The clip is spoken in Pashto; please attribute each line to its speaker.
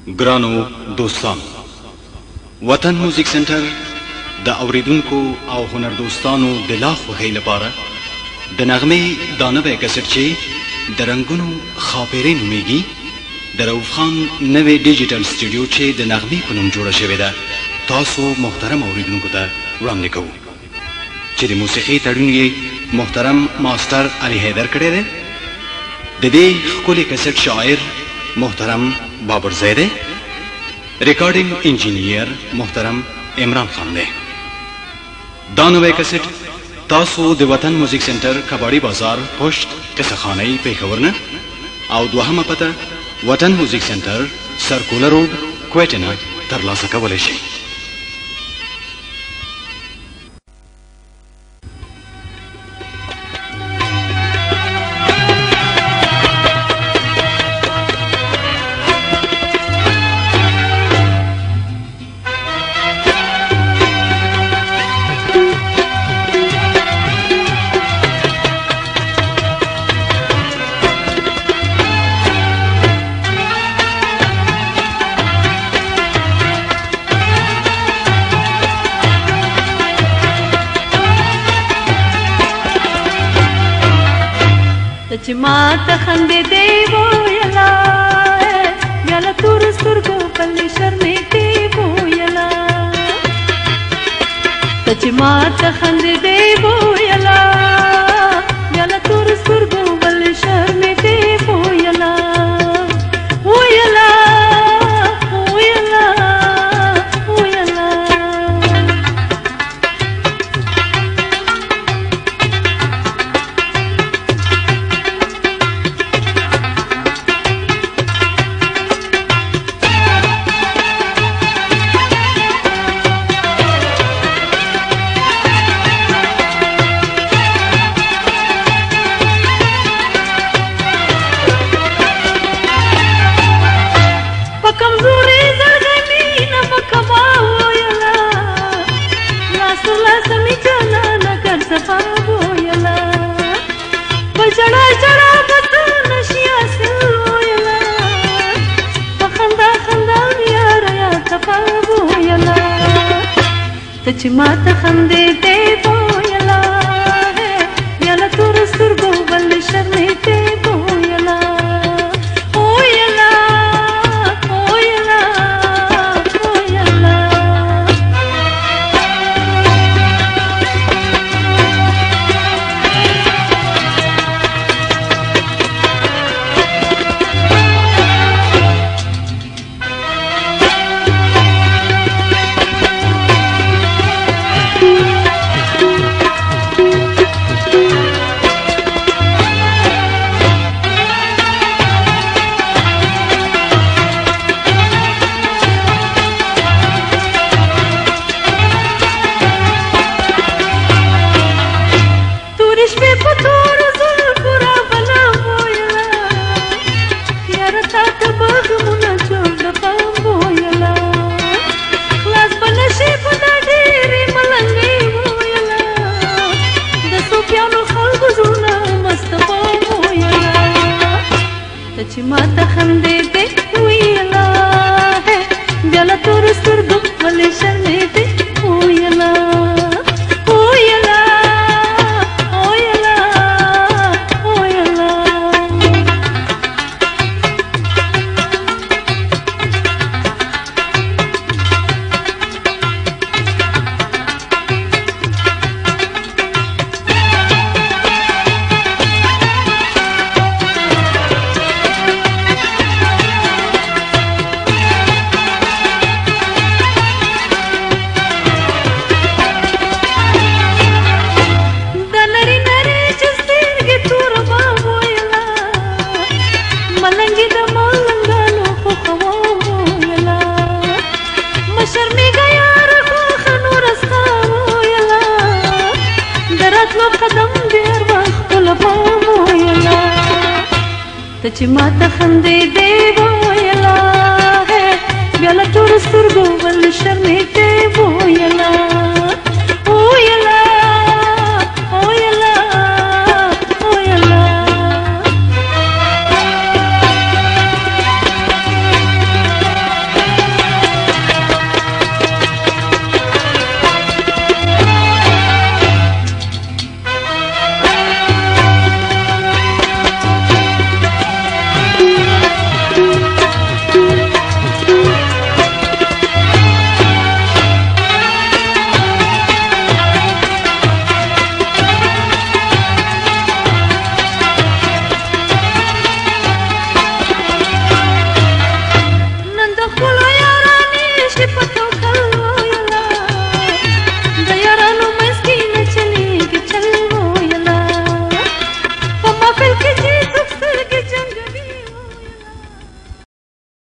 Speaker 1: ګرانو دوستانو، وطن موزیک سنټر د اوریدونکو او هنر دوستانو د لا خوښۍ لپاره د نغمې دا نوی کسټ چې د رنګونو خاپیرې نومیږي د رؤف خان نوی ډیجیټل سټوډیو چې د نغمې په نوم جوړه شوې ده تاسو محترم اوریدونکو ته وړاندې کوو چې د موسیقي تړون یې محترم ماستر علي حیدر کړی دی. د دې ښکلي کسټ شاعر محترم بابر زی دی. ریکارډینګ انجینیر محترم عمران خان دی. دا نوی کسټ تاسو د وطن موزیک سنټر کباړی بازار پشت قصهخانۍ پېښور نه او دوهمه پته وطن موزیک سنټر سرکولر روډ کویټه نه ترلاسه کولی شئ.
Speaker 2: چې ما ته خندېدې ویلا بیا له تورو سترګو پلې شرمېدې ویلا ته چې ما ته خندېدې ویلا بیا له تورو سترګو پلې شرمېدې ویلا ویلا ویلا ویلا چې ما ته خندېدې ویلا بیا له تورو سترګو بل شرمېدې ویلا ویلا ویلا ویلا چې ما ته خندېدې ویلا بیا له تورو سترګو ولې شرمېدې ویلا ویلا ویلا ویلا ته چې ما ته خندېدې